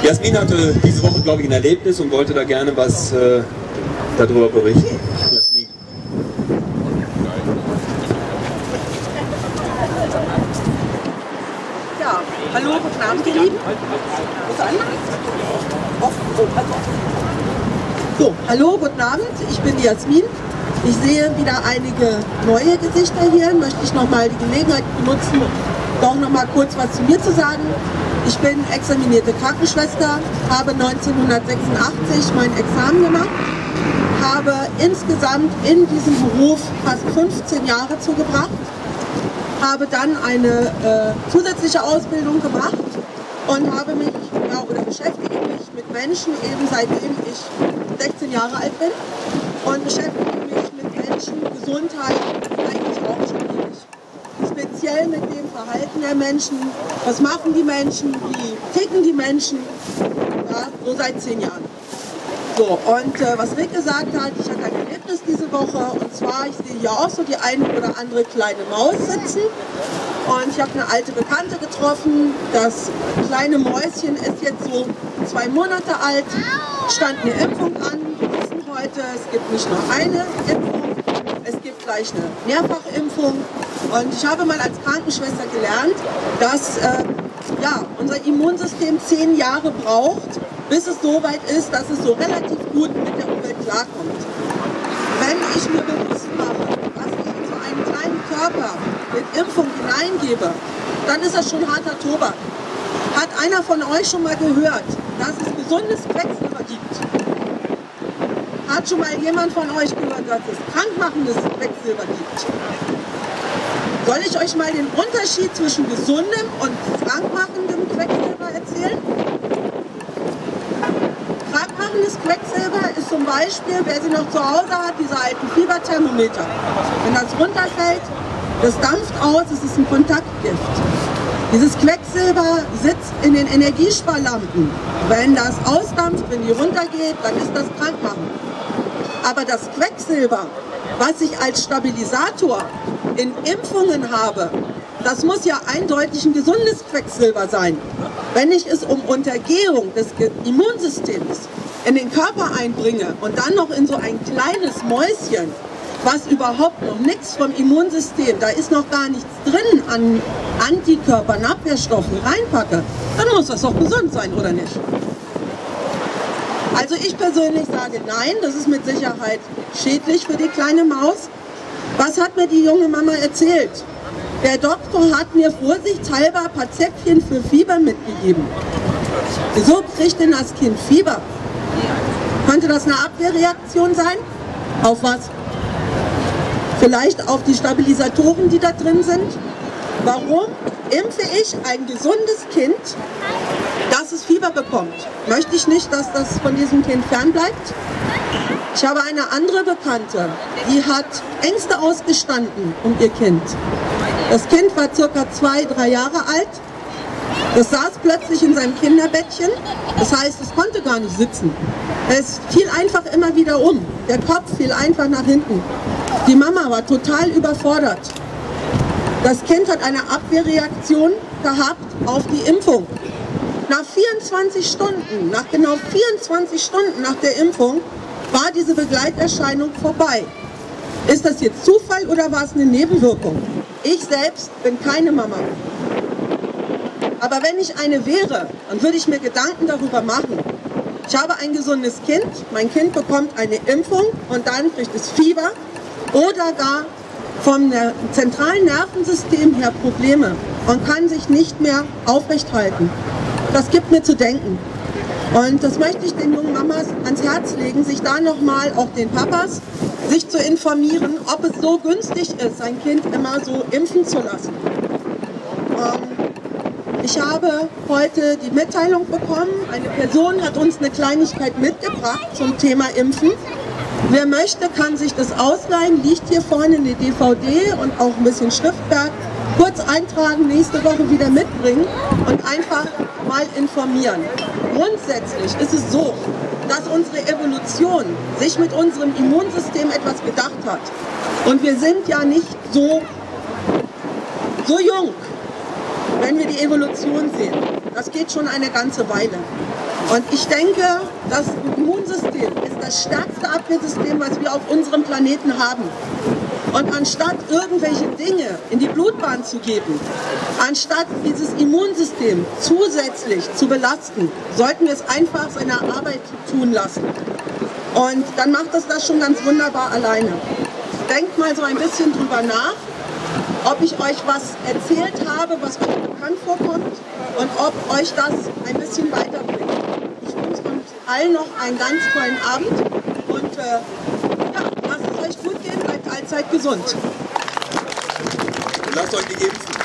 Jasmin hatte diese Woche, glaube ich, ein Erlebnis und wollte da gerne was darüber berichten. Jasmin. Ja, hallo, guten Abend, ihr Lieben. So, hallo, guten Abend, ich bin die Jasmin. Ich sehe wieder einige neue Gesichter hier. Möchte ich nochmal die Gelegenheit benutzen, doch nochmal kurz was zu mir zu sagen. Ich bin examinierte Krankenschwester, habe 1986 mein Examen gemacht, habe insgesamt in diesem Beruf fast 15 Jahre zugebracht, habe dann eine zusätzliche Ausbildung gemacht und habe mich, ja, oder beschäftige mich mit Menschen eben seitdem ich 16 Jahre alt bin und beschäftige mich mit Menschen, Gesundheit, eigentlich auch schon ewig. Speziell mit dem Verhalten der Menschen, was machen die Menschen, wie ticken die Menschen, ja, so seit 10 Jahren. So, und was Rick gesagt hat, ich hatte ein Erlebnis diese Woche, und zwar, ich sehe hier auch so die eine oder andere kleine Maus sitzen, und ich habe eine alte Bekannte getroffen. Das kleine Mäuschen ist jetzt so 2 Monate alt, stand eine Impfung an. Wir wissen heute, es gibt nicht nur eine Impfung, es gibt gleich eine Mehrfachimpfung. Und ich habe mal als Krankenschwester gelernt, dass ja, unser Immunsystem 10 Jahre braucht, bis es so weit ist, dass es so relativ gut mit der Umwelt klarkommt. Wenn ich mir bewusst mache, was ich in so einen kleinen Körper mit Impfung hineingebe, dann ist das schon harter Tobak. Hat einer von euch schon mal gehört, dass es gesundes Quecksilber gibt? Hat schon mal jemand von euch gehört, dass es krankmachendes Quecksilber gibt? Soll ich euch mal den Unterschied zwischen gesundem und krankmachendem Quecksilber erzählen? Krankmachendes Quecksilber ist zum Beispiel, wer sie noch zu Hause hat, diese alten Fieberthermometer. Wenn das runterfällt, das dampft aus, es ist ein Kontaktgift. Dieses Quecksilber sitzt in den Energiesparlampen. Wenn das ausdampft, wenn die runtergeht, dann ist das krankmachend. Aber das Quecksilber, was ich als Stabilisator in Impfungen habe, das muss ja eindeutig ein gesundes Quecksilber sein. Wenn ich es um Untergehung des Immunsystems in den Körper einbringe und dann noch in so ein kleines Mäuschen, was überhaupt noch nichts vom Immunsystem, da ist noch gar nichts drin an Antikörpern, Abwehrstoffen reinpacke, dann muss das doch gesund sein, oder nicht? Also ich persönlich sage nein, das ist mit Sicherheit schädlich für die kleine Maus. Was hat mir die junge Mama erzählt? Der Doktor hat mir vorsichtshalber ein paar Zäpfchen für Fieber mitgegeben. Wieso kriegt denn das Kind Fieber? Könnte das eine Abwehrreaktion sein? Auf was? Vielleicht auf die Stabilisatoren, die da drin sind? Warum impfe ich ein gesundes Kind, dass es Fieber bekommt? Möchte ich nicht, dass das von diesem Kind fernbleibt? Ich habe eine andere Bekannte, die hat Ängste ausgestanden um ihr Kind. Das Kind war circa 2, 3 Jahre alt. Das saß plötzlich in seinem Kinderbettchen. Das heißt, es konnte gar nicht sitzen. Es fiel einfach immer wieder um. Der Kopf fiel einfach nach hinten. Die Mama war total überfordert. Das Kind hat eine Abwehrreaktion gehabt auf die Impfung. Nach 24 Stunden, nach genau 24 Stunden nach der Impfung, war diese Begleiterscheinung vorbei. Ist das jetzt Zufall oder war es eine Nebenwirkung? Ich selbst bin keine Mama. Aber wenn ich eine wäre, dann würde ich mir Gedanken darüber machen. Ich habe ein gesundes Kind, mein Kind bekommt eine Impfung und dann kriegt es Fieber oder gar vom zentralen Nervensystem her Probleme und kann sich nicht mehr aufrecht halten. Das gibt mir zu denken. Und das möchte ich den jungen Mamas ans Herz legen, sich da nochmal, auch den Papas, sich zu informieren, ob es so günstig ist, sein Kind immer so impfen zu lassen. Ich habe heute die Mitteilung bekommen, eine Person hat uns eine Kleinigkeit mitgebracht zum Thema Impfen. Wer möchte, kann sich das ausleihen, liegt hier vorne eine DVD und auch ein bisschen Schriftwerk. Kurz eintragen, nächste Woche wieder mitbringen und einfach mal informieren. Grundsätzlich ist es so, dass unsere Evolution sich mit unserem Immunsystem etwas gedacht hat. Und wir sind ja nicht so jung, wenn wir die Evolution sehen. Das geht schon eine ganze Weile. Und ich denke, das Immunsystem ist das stärkste Abwehrsystem, was wir auf unserem Planeten haben. Und anstatt irgendwelche Dinge in die Blutbahn zu geben, anstatt dieses Immunsystem zusätzlich zu belasten, sollten wir es einfach seiner Arbeit tun lassen. Und dann macht es das schon ganz wunderbar alleine. Denkt mal so ein bisschen drüber nach, ob ich euch was erzählt habe, was euch bekannt vorkommt und ob euch das ein bisschen weiterbringt. Ich wünsche uns allen noch einen ganz tollen Abend und ja, lasst es euch gut gehen, bleibt allzeit gesund. Lasst euch die Impfen.